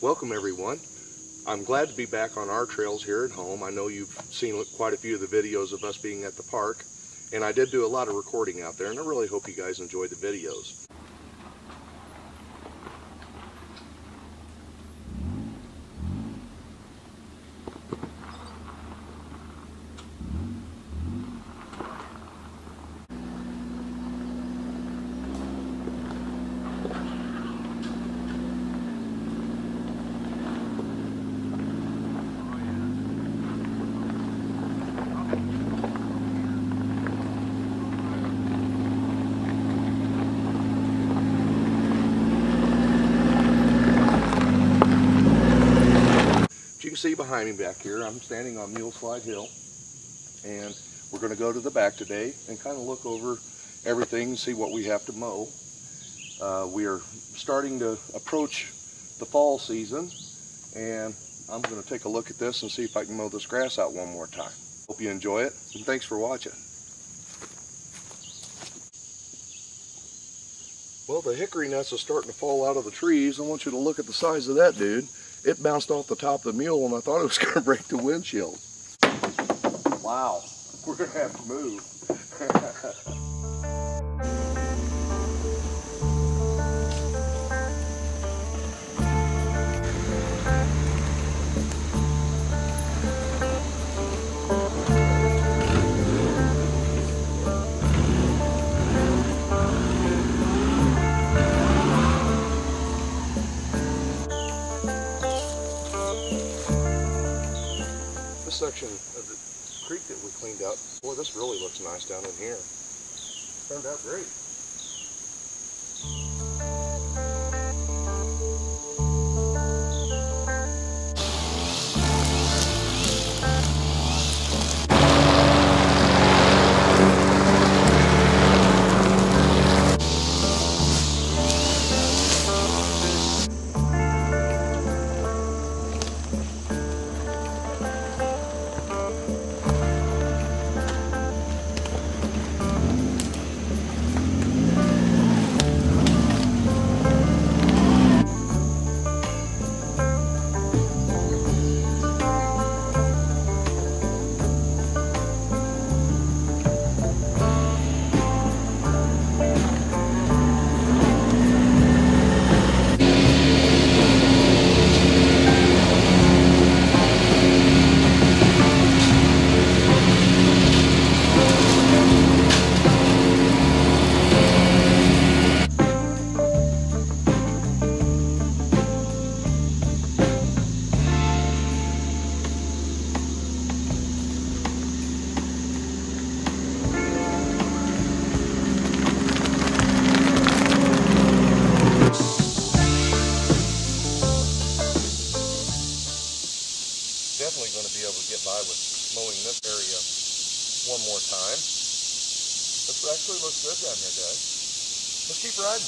Welcome everyone. I'm glad to be back on our trails here at home. I know you've seen quite a few of the videos of us being at the park, and I did do a lot of recording out there, and I really hope you guys enjoyed the videos. You can see behind me back here, I'm standing on Mule Slide Hill, and we're going to go to the back today and kind of look over everything and see what we have to mow. We are starting to approach the fall season, and I'm going to take a look at this and see if I can mow this grass out one more time. Hope you enjoy it, and thanks for watching. Well, the hickory nuts are starting to fall out of the trees. I want you to look at the size of that, dude. It bounced off the top of the mule and I thought it was going to break the windshield. Wow, we're going to have to move. Section of the creek that we cleaned up, boy, this really looks nice down in here. Turned out great. Definitely going to be able to get by with mowing this area one more time. This actually looks good down here, guys. Let's keep riding.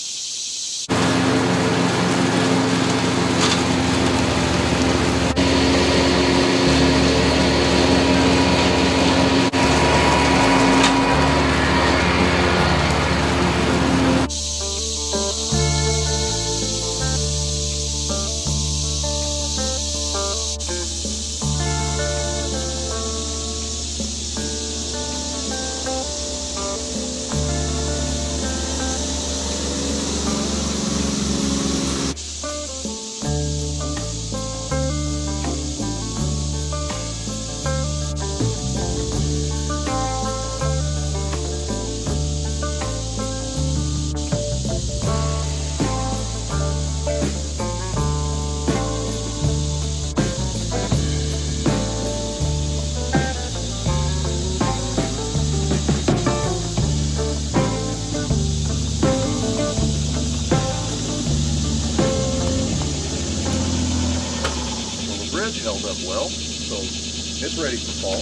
Held up well, so it's ready for fall.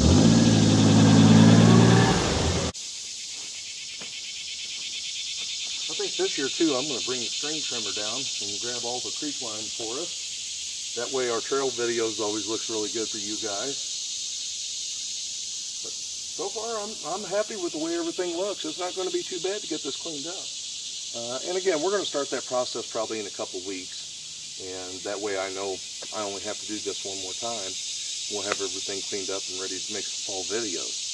I think this year too I'm going to bring the string trimmer down and grab all the creek line for us. That way our trail videos always looks really good for you guys. But so far I'm happy with the way everything looks. It's not going to be too bad to get this cleaned up. And again, we're going to start that process probably in a couple weeks. And that way I know I only have to do this one more time. We'll have everything cleaned up and ready to make some fall videos.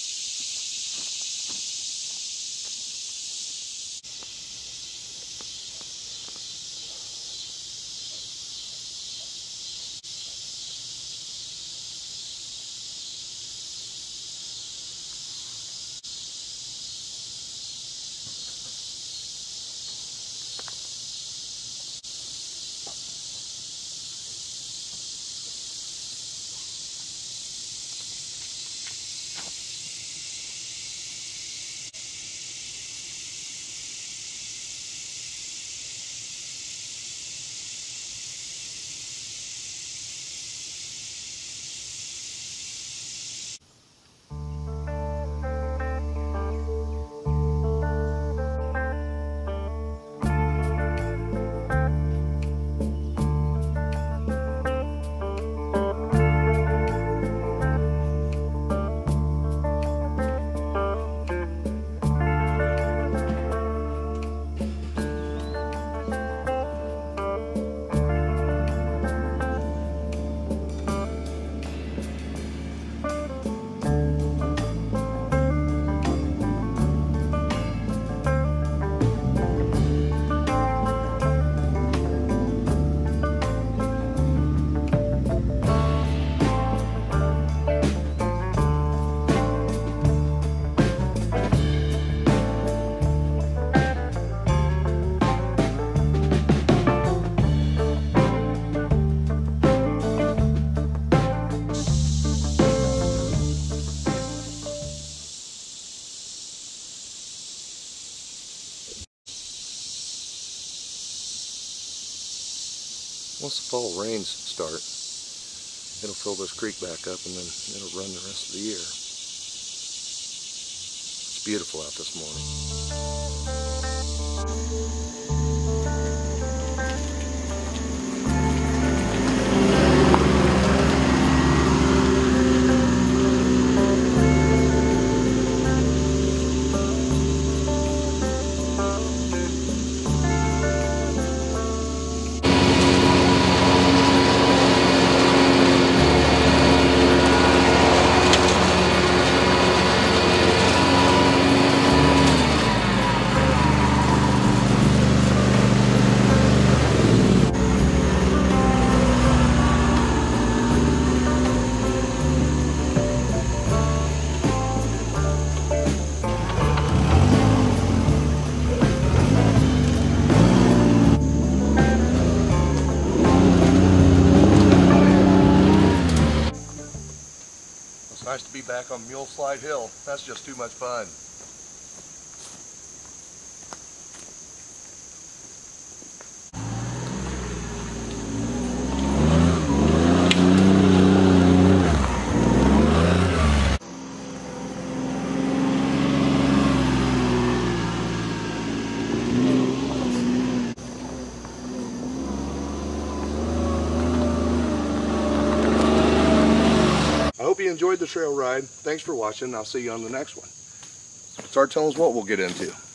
Once the fall rains start, it'll fill this creek back up and then it'll run the rest of the year. It's beautiful out this morning. Nice to be back on Mule Slide Hill. That's just too much fun. I hope you enjoyed the trail ride. Thanks for watching. I'll see you on the next one. Start telling us what we'll get into.